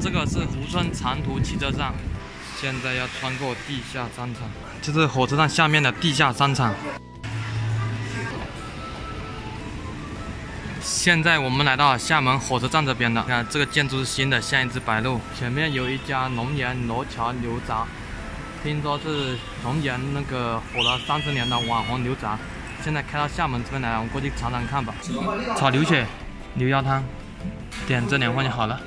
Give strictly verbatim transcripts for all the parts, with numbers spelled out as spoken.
这个是吴村长途汽车站，现在要穿过地下商场，这是火车站下面的地下商场。现在我们来到厦门火车站这边了，看这个建筑是新的，像一只白鹭。前面有一家龙岩罗桥牛杂，听说是龙岩那个火了三十年的网红牛杂，现在开到厦门这边来了，我们过去尝尝看吧。炒牛血、牛腰汤，点这两份就好了。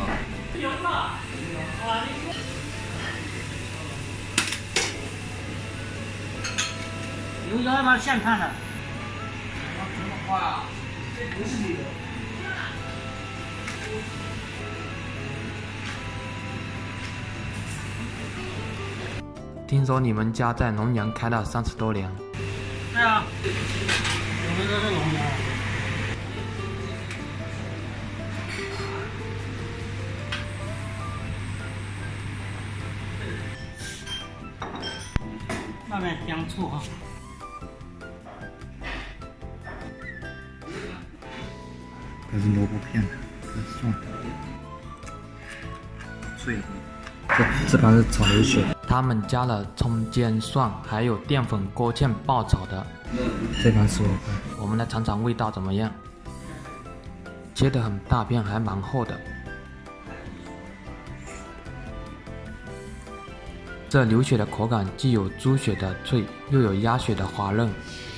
牛腰要不要现烫的？ 这么快啊？这不是你的。 听说你们家在龙岩开了三十多年。 对啊，我们都是龙岩。外面姜醋哈。 这是萝卜片，这是蒜，脆的。这这盘是炒牛血， 他们加了葱姜蒜，还有淀粉勾芡爆炒的。 这盘是萝卜。 我们来尝尝味道怎么样？切得很大片，还蛮厚的。这牛血的口感既有猪血的脆，又有鸭血的滑嫩。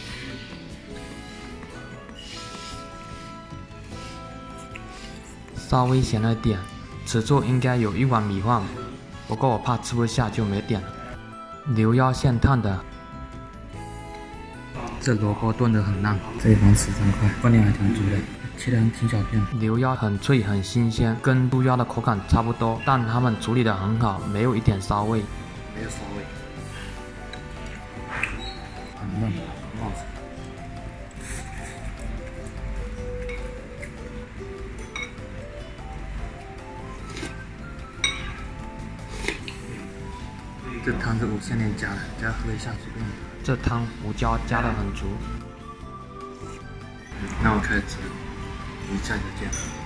稍微咸了点，此处应该有一碗米饭，不过我怕吃不下就没点了。牛腰现烫的， 这萝卜炖得很烂，这一盘十三块，分量还挺足的，切得挺小片。 牛腰很脆很新鲜，跟猪腰的口感差不多，但他们处理得很好，没有一点骚味。 没有骚味，很嫩，很好吃。这汤是无限量加的，只要喝一下随便。 这汤胡椒加得很足。 那我开始吃了，一下就见。